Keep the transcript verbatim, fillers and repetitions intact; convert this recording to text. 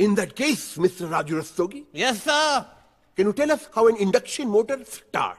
In that case, Mister Raju Rastogi. Yes, sir. Can you tell us how an induction motor starts?